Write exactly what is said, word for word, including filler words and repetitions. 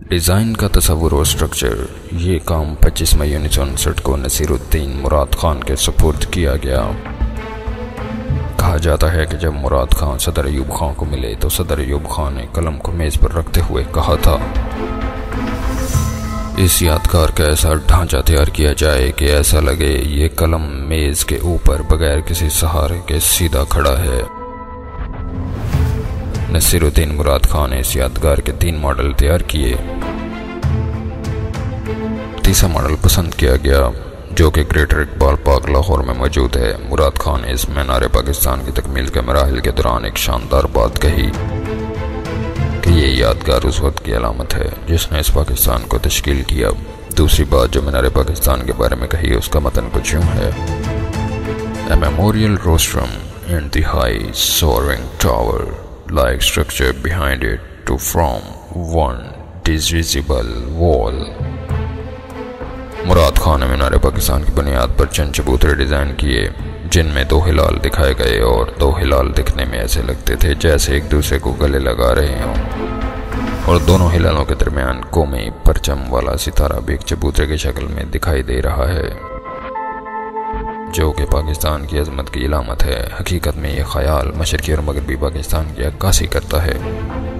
Design का तस्वुर और स्ट्रक्चर, ये काम पच्चीस मई उन्नीस सौ उनसठ को नसीरुद्दीन मुराद खान के सुपुर्द किया गया। कहा जाता है कि जब मुराद खान सदर अयूब खान को मिले तो सदर अयूब खान ने कलम को मेज़ पर रखते हुए कहा था, इस यादगार का ऐसा ढांचा तैयार किया जाए कि ऐसा लगे ये कलम मेज़ के ऊपर बगैर किसी सहारे के सीधा खड़ा है। नसीरुद्दीन मुराद खान ने इस यादगार के तीन मॉडल तैयार किए। तीसरा मॉडल पसंद किया गया जो कि ग्रेटर इकबाल पार्क लाहौर में मौजूद है। मुराद खान ने इस मीनार पाकिस्तान की तकमील के मराहिल के दौरान एक शानदार बात कही कि ये यादगार उस वक्त की अलामत है जिसने इस पाकिस्तान को तश्कील किया। दूसरी बात जो मीनार पाकिस्तान के बारे में कही उसका मतन कुछ यूँ है, a memorial rostrum and the high soaring tower like structure behind it to form one divisible wall। Murad Khan ने मीनार पाकिस्तान की बुनियाद पर चंद चबूतरे डिज़ाइन किए जिनमें दो हिलाल दिखाए गए और दो हिलाल दिखने में ऐसे लगते थे जैसे एक दूसरे को गले लगा रहे हों, और दोनों हिलालों के दरमियान कौमी परचम वाला सितारा भी एक चबूतरे की शक्ल में दिखाई दे रहा है जो कि पाकिस्तान की अजमत की इलामत है। हकीकत में ये ख्याल मशरकी और मगरबी पाकिस्तान की अक्कासी करता है।